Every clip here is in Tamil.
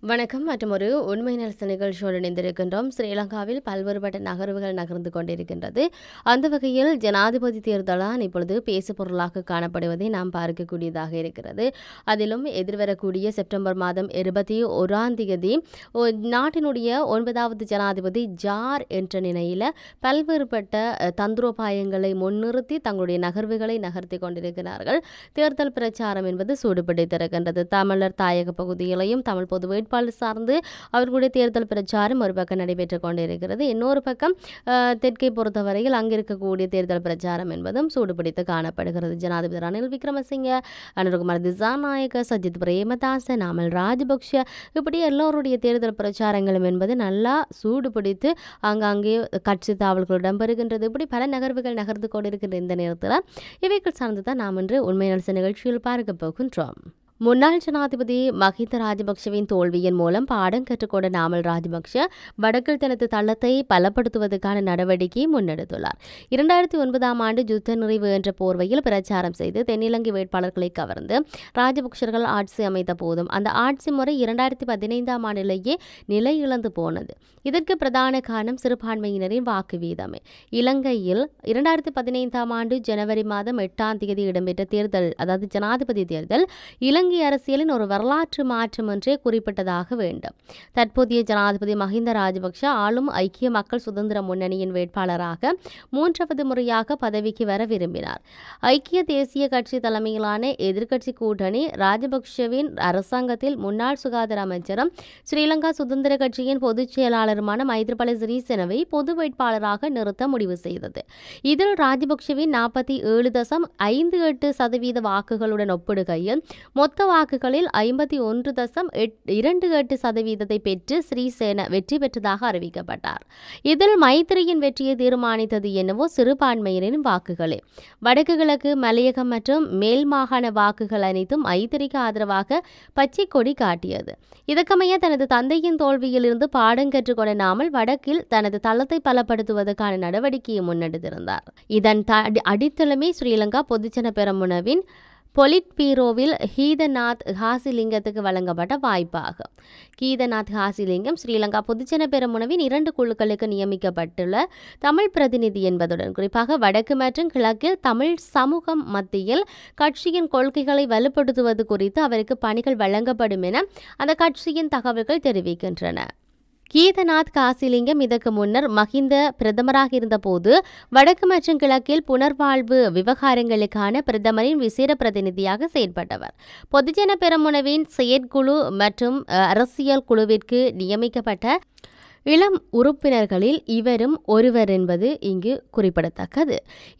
வணக்கம் மற்றும் ஒரு உண்மை நலச நிகழ்ச்சியோடு இணைந்திருக்கின்றோம். ஸ்ரீலங்காவில் பல்வேறுபட்ட நகர்வுகள் நகர்ந்து கொண்டிருக்கின்றது. அந்த வகையில் ஜனாதிபதி தேர்தலான் இப்பொழுது பேசுபொருளாக காணப்படுவதை நாம் பார்க்கக்கூடியதாக இருக்கிறது. அதிலும் எதிர்வரக்கூடிய செப்டம்பர் மாதம் 21 நாட்டினுடைய 9வது ஜனாதிபதி ஜார் என்ற நிலையில் பல்வேறுபட்ட தந்திரோபாயங்களை முன்னிறுத்தி தங்களுடைய நகர்வுகளை நகர்த்தி கொண்டிருக்கிறார்கள். தேர்தல் பிரச்சாரம் என்பது சூடுபிடித்திருக்கின்றது. தமிழர் தாயக பகுதியிலையும் தமிழ் பொது வேட்பாளர் சார்ந்து அவர்களுடைய தேர்தல் பிரச்சாரம் ஒரு பக்கம் நடைபெற்றுக் கொண்டிருக்கிறது. இன்னொரு பக்கம் தெற்கை பொறுத்தவரையில் அங்கிருக்கக்கூடிய தேர்தல் பிரச்சாரம் என்பதும் சூடுபிடித்து காணப்படுகிறது. ஜனாதிபதி ரணில் விக்ரமசிங்க, அனுரகுமார் திசாநாயக்க, சஜித் பிரேமதாச, நாமல் ராஜபக்ஷ, இப்படி எல்லோருடைய தேர்தல் பிரச்சாரங்களும் என்பது நல்லா சூடுபிடித்து அங்கங்கே கட்சி தாவல்கள் இடம்பெறுகின்றது. இப்படி பல நகர்வுகள் நகர்ந்து கொண்டிருக்கின்ற இந்த நேரத்தில் இவைகள் சார்ந்துதான் நாம் இன்று உண்மை நலச நிகழ்ச்சியில் பார்க்க போகின்றோம். முன்னாள் ஜனாதிபதி மஹிந்த ராஜபக்ஷவின் தோல்வியின் மூலம் பாடம் கற்றுக்கொண்ட நாமல் ராஜபக்ஷ வடக்கில் தனது தளத்தை பலப்படுத்துவதற்கான நடவடிக்கையை முன்னெடுத்துள்ளார். 2009 யுத்த நிறைவு என்ற போர்வையில் பிரச்சாரம் செய்து தென்னிலங்கை வேட்பாளர்களை கவர்ந்து ராஜபக்ஷர்கள் ஆட்சி அமைத்த போதும் அந்த ஆட்சி முறை 2015 நிலை இழந்து போனது. இதற்கு பிரதான காரணம் சிறுபான்மையினரின் வாக்கு வீதமே. இலங்கையில் 2015 ஜனவரி மாதம் 8 இடம்பெற்ற தேர்தல், அதாவது ஜனாதிபதி தேர்தல், இலங்கை அரசியலின் ஒரு வரலாற்று மாற்றம் என்றே குறிப்பிட்டதாக வேண்டும். தற்போதைய ஜனாதிபதி மஹிந்த ராஜபக்ஷ ஆளும் ஐக்கிய மக்கள் சுதந்திர முன்னணியின் வேட்பாளராக 3வது முறையாக பதவிக்கு வர விரும்பினார். ஐக்கிய தேசிய கட்சி தலைமையிலான எதிர்க்கட்சி கூட்டணி ராஜபக்ஷவின் அரசாங்கத்தில் முன்னாள் சுகாதார அமைச்சரும் ஸ்ரீலங்கா சுதந்திர கட்சியின் பொதுச் செயலாளருமான மைத்ரிபால சிறிசேனவை பொது வேட்பாளராக நிறுத்த முடிவு செய்தது. இதில் ராஜபக்ஷவின் 47.58% வாக்குகளுடன் ஒப்பிடுகையில் மொத்த வாக்குகளில் 51.28% பெற்று ஸ்ரீசேன வெற்றி பெற்றதாக அறிவிக்கப்பட்டார். இதில் மைத்திரியின் வெற்றியை தீர்மானித்தது என்னவோ சிறுபான்மையினரின் வாக்குகளே. வடக்கு கிழக்கு மலையகம் மற்றும் மேல் மாகாண வாக்குகள் அனைத்தும் மைத்திரிக்கு ஆதரவாக பச்சை கொடி காட்டியது. இதற்கமைய தனது தந்தையின் தோல்வியிலிருந்து பாடம் கற்றுக்கொண்ட நாமல் வடக்கில் தனது தளத்தை பலப்படுத்துவதற்கான நடவடிக்கையை முன்னெடுத்திருந்தார். இதன் அடித்தளமே ஸ்ரீலங்கா பொதுஜன பெரமுனவின் பொலிட் பீரோவில் கீதநாத் ஹாசிலிங்கத்துக்கு வழங்கப்பட்ட வாய்ப்பாகும். கீதநாத் ஹாசிலிங்கம் ஸ்ரீலங்கா பொதுஜன பெரமுனவின் 2 குழுக்களுக்கு நியமிக்கப்பட்டுள்ள தமிழ் பிரதிநிதி என்பதுடன் குறிப்பாக வடக்கு மற்றும் கிழக்கில் தமிழ் சமூகம் மத்தியில் கட்சியின் கொள்கைகளை வலுப்படுத்துவது குறித்து அவருக்கு பணிகள் வழங்கப்படும் என அந்த கட்சியின் தகவல்கள் தெரிவிக்கின்றன. கீதநாத் காசிலிங்கம் இதற்கு முன்னர் மஹிந்த பிரதமராக இருந்தபோது வடக்கு மற்றும் கிழக்கில் புனர்வாழ்வு விவகாரங்களுக்கான பிரதமரின் விசேட பிரதிநிதியாக செயல்பட்டவர். பொதுஜன பெரமுனவின் செயற்குழு மற்றும் அரசியல் குழுவிற்கு நியமிக்கப்பட்ட இளம் உறுப்பினர்களில் இவரும் ஒருவர் என்பது இங்கு குறிப்பிடத்தக்கது.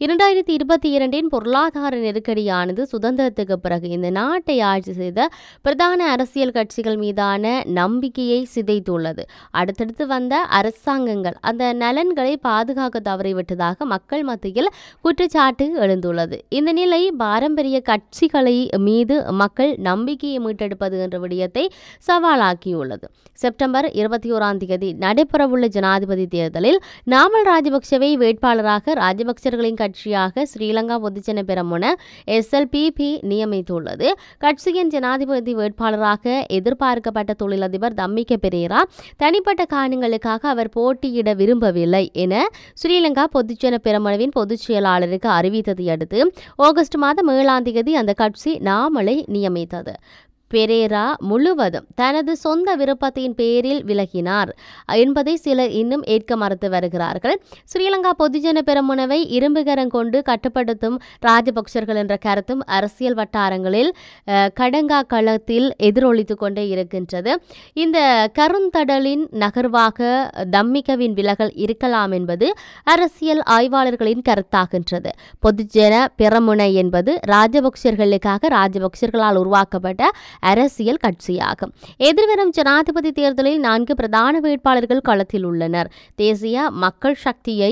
2022 பொருளாதார நெருக்கடியானது சுதந்திரத்துக்கு பிறகு இந்த நாட்டை ஆட்சி செய்த பிரதான அரசியல் கட்சிகள் மீதான நம்பிக்கையை சிதைத்துள்ளது. அடுத்தடுத்து வந்த அரசாங்கங்கள் அந்த நலன்களை பாதுகாக்க தவறிவிட்டதாக மக்கள் மத்தியில் குற்றச்சாட்டு எழுந்துள்ளது. இந்த நிலை பாரம்பரிய கட்சிகளை மீது மக்கள் நம்பிக்கையை மீட்டெடுப்பது என்ற விடயத்தை சவாலாக்கியுள்ளது. செப்டம்பர் 21 நடைபெறவுள்ள ஜனாதிபதி தேர்தலில் நாமல் ராஜபக்ஷவை வேட்பாளராக ராஜபக்சர்களின் கட்சியாக ஸ்ரீலங்கா பொதுஜன பெரமுன SLPP நியமித்துள்ளது. கட்சியின் ஜனாதிபதி வேட்பாளராக எதிர்பார்க்கப்பட்ட தொழிலதிபர் தம்மிக்க பெரேரா தனிப்பட்ட காரணங்களுக்காக அவர் போட்டியிட விரும்பவில்லை என ஸ்ரீலங்கா பொதுஜன பெரமுனவின் பொதுச் செயலாளருக்கு அறிவித்ததை அடுத்து ஆகஸ்ட் மாதம் 7 அந்த கட்சி நாமலை நியமித்தது. பெரேரா முழுவதும் தனது சொந்த விருப்பத்தின் பேரில் விலகினார் என்பதை சிலர் இன்னும் ஏற்க மறுத்து வருகிறார்கள். ஸ்ரீலங்கா பொதுஜன பெரமுனவை இரும்புகரம் கொண்டு கட்டுப்படுத்தும் ராஜபக்சர்கள் என்ற கருத்தும் அரசியல் வட்டாரங்களில் கடங்கா களத்தில் எதிரொலித்து கொண்டே இருக்கின்றது. இந்த கருந்தடலின் நகர்வாக தம்மிகவின் விலகல் இருக்கலாம் என்பது அரசியல் ஆய்வாளர்களின் கருத்தாகின்றது. பொதுஜன பெரமுன என்பது ராஜபக்சர்களுக்காக ராஜபக்சர்களால் உருவாக்கப்பட்ட அரசியல் கட்சியாகும். எதிர்வரும் ஜனாதிபதி தேர்தலில் 4 பிரதான வேட்பாளர்கள் களத்தில் உள்ளனர். தேசிய மக்கள் சக்தியை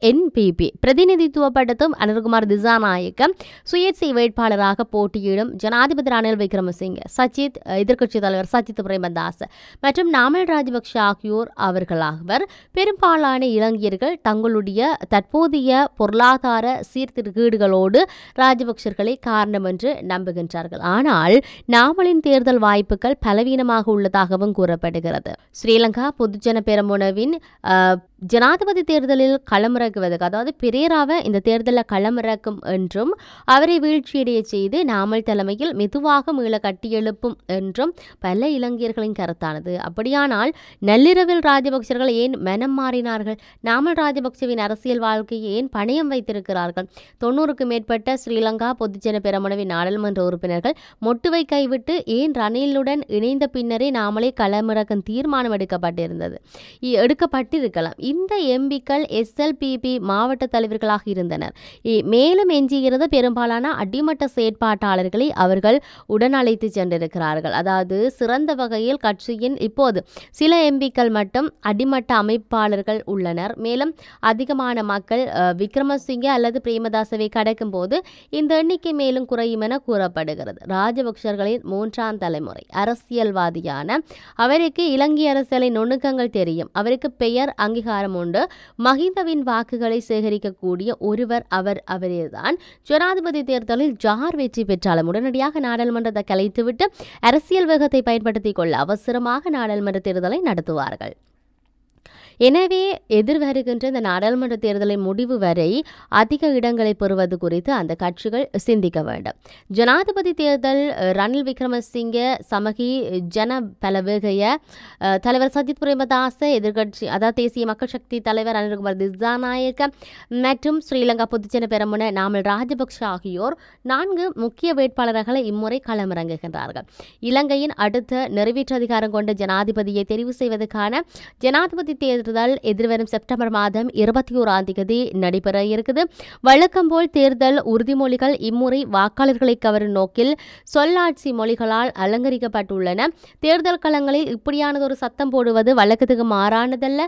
என்பிபி பிரதிநிதித்துவப்படுத்தும் அனுர்குமார் திசாநாயக்க சுயேட்சை வேட்பாளராக போட்டியிடும் ஜனாதிபதி ரணில் விக்ரமசிங்க, சஜித் எதிர்க்கட்சித் தலைவர் சஜித் பிரேமதாஸ் மற்றும் நாமல் ராஜபக்ஷ ஆகியோர் அவர்களாவர். பெரும்பாலான இளைஞர்கள் தங்களுடைய தற்போதைய பொருளாதார சீர்திருத்தங்களோடு ராஜபக்சர்களை காரணம் என்று நம்புகின்றார்கள். ஆனால் நாமலின் தேர்தல் வாய்ப்புகள் பலவீனமாக உள்ளதாகவும் கூறப்படுகிறது. ஸ்ரீலங்கா பொதுஜன பெரமுனவின் ஜனாதிபதி தேர்தலில் களமிறக்குவதற்கு, அதாவது பெரேராவை இந்த தேர்தலில் களமிறக்கும் என்றும் அவரை வீழ்ச்சியடைய செய்து நாமல் தலைமையில் மெதுவாக மீள கட்டியெழுப்பும் என்றும் பல இளைஞர்களின் கருத்தானது. அப்படியானால் நள்ளிரவில் ராஜபக்சர்கள் ஏன் மனம் மாறினார்கள்? நாமல் ராஜபக்சவின் அரசியல் வாழ்க்கையை ஏன் பணயம் வைத்திருக்கிறார்கள்? 90க்கும் மேற்பட்ட ஸ்ரீலங்கா பொதுஜன பெரமுனவின் நாடாளுமன்ற உறுப்பினர்கள் மொட்டுவை கைவிட்டு ஏன் ரணிலுடன் இணைந்த பின்னரே நாமளே களமிறக்கும் தீர்மானம் எடுக்கப்பட்டிருக்கலாம். இந்த எம்பிக்கள் SLPP மாவட்ட தலைவர்களாக இருந்தனர். மேலும் எஞ்சியிருந்த பெரும்பாலான அடிமட்ட செயற்பாட்டாளர்களை அவர்கள் உடன் அழைத்து சென்றிருக்கிறார்கள். அதாவது சிறந்த வகையில் கட்சியின் இப்போது சில எம்பிக்கள் மட்டும் அடிமட்ட அமைப்பாளர்கள் உள்ளனர். மேலும் அதிகமான மக்கள் விக்ரமசிங்க அல்லது பிரேமதாசவை கடக்கும் போது இந்த எண்ணிக்கை மேலும் குறையும் என கூறப்படுகிறது. ராஜபக்சர்களின் 3ஆம் தலைமுறை அரசியல்வாதியான அவருக்கு இலங்கை அரசியலின் நுணுக்கங்கள் தெரியும். அவருக்கு பெயர் அங்கீகாரம் உண்டு. மஹிந்தவின் வாக்குகளை சேகரிக்கக்கூடிய ஒருவர் அவரேதான். ஜனாதிபதி தேர்தலில் ஜார் வெற்றி பெற்றாலும் உடனடியாக நாடாளுமன்றத்தை கலைத்துவிட்டு அரசியல் வேகத்தை பயன்படுத்திக் கொள்ள அவசரமாக நாடாளுமன்ற தேர்தலை நடத்துவார்கள். எனவே எதிர்வருகின்ற இந்த நாடாளுமன்ற தேர்தலின் முடிவு வரை அதிக இடங்களை பெறுவது குறித்து அந்த கட்சிகள் சிந்திக்க வேண்டும். ஜனாதிபதி தேர்தல் ரணில் விக்ரமசிங்க சமகி ஜன பலவேகைய தலைவர் சஜித் பிரேமதாச, எதிர்கட்சி அதாவது தேசிய மக்கள் சக்தி தலைவர் அனுர்குமார் திசாநாயக்க மற்றும் ஸ்ரீலங்கா பொதுஜன பெரமுன நாமல் ராஜபக்ஷ ஆகியோர் 4 முக்கிய வேட்பாளர்களை இம்முறை களமிறங்குகின்றார்கள். இலங்கையின் அடுத்த நிறைவேற்று அதிகாரம் கொண்ட ஜனாதிபதியை தெரிவு செய்வதற்கான ஜனாதிபதி தேர்தல் எதிர்வரும் செப்டம்பர் மாதம் 21ஆம் தேதி நடைபெற இருக்குது. வழக்கம் போல் தேர்தல் உறுதிமொழிகள் இம்முறை வாக்காளர்களை கவரும் நோக்கில் சொல்லாட்சி மொழிகளால் அலங்கரிக்கப்பட்டுள்ளன. தேர்தல் களங்களில் இப்படியானதொரு சத்தம் போடுவது வழக்கத்துக்கு மாறானதல்ல.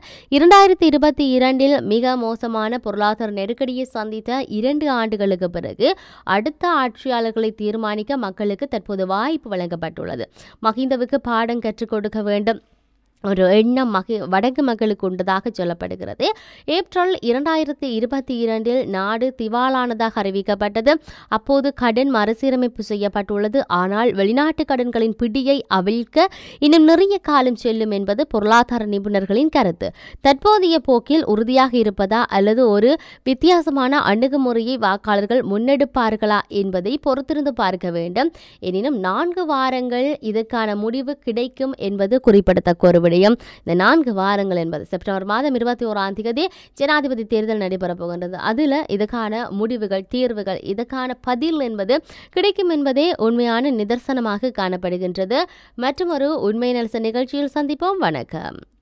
2022 மிக மோசமான பொருளாதார நெருக்கடியை சந்தித்த 2 ஆண்டுகளுக்கு பிறகு அடுத்த ஆட்சியாளர்களை தீர்மானிக்க மக்களுக்கு தற்போது வாய்ப்பு வழங்கப்பட்டுள்ளது. மஹிந்தவுக்கு பாடம் கற்றுக் கொடுக்க வேண்டும் ஒரு எண்ணம் வடக்கு மக்களுக்கு உண்டதாக சொல்லப்படுகிறது. ஏப்ரல் 2022 நாடு திவாலானதாக அறிவிக்கப்பட்டது. அப்போது கடன் மறுசீரமைப்பு செய்யப்பட்டுள்ளது. ஆனால் வெளிநாட்டு கடன்களின் பிடியை அவிழ்க்க இன்னும் நிறைய காலம் செல்லும் என்பது பொருளாதார நிபுணர்களின் கருத்து. தற்போதைய போக்கில் உறுதியாக இருப்பதா அல்லது ஒரு வித்தியாசமான அணுகுமுறையை வாக்காளர்கள் முன்னெடுப்பார்களா என்பதை பொறுத்திருந்து பார்க்க வேண்டும். எனினும் 4 வாரங்கள் இதற்கான முடிவு கிடைக்கும் என்பது குறிப்பிடத்தக்க ஒரு விடயம். இந்த 4 வாரங்கள் என்பது செப்டம்பர் மாதம் 21ஆம் தேதி ஜனாதிபதி தேர்தல் நடைபெறப் போகின்றது. அதில் இதுக்கான முடிவுகள், தீர்வுகள், இதுக்கான பதில் என்பது கிடைக்கும் என்பதே உண்மையான நிதர்சனமாக காணப்படுகின்றது. மற்றும் ஒரு உண்மை நெல்சன் நிகழ்ச்சியில் சந்திப்போம். வணக்கம்.